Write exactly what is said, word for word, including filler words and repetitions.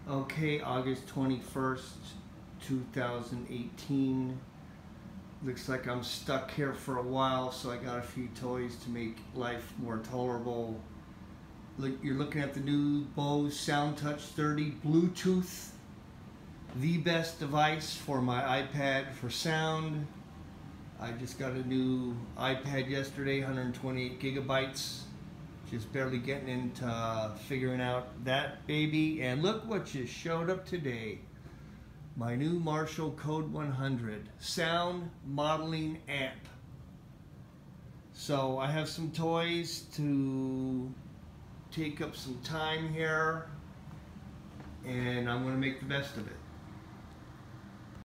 Okay, August twenty-first, two thousand eighteen. Looks like I'm stuck here for a while, so I got a few toys to make life more tolerable. Look, you're looking at the new Bose SoundTouch thirty Bluetooth, the best device for my iPad for sound. I just got a new iPad yesterday, one hundred twenty-eight gigabytes. Just barely getting into uh, figuring out that baby. And look what just showed up today. My new Marshall Code one hundred sound modeling amp. So I have some toys to take up some time here, and I'm going to make the best of it.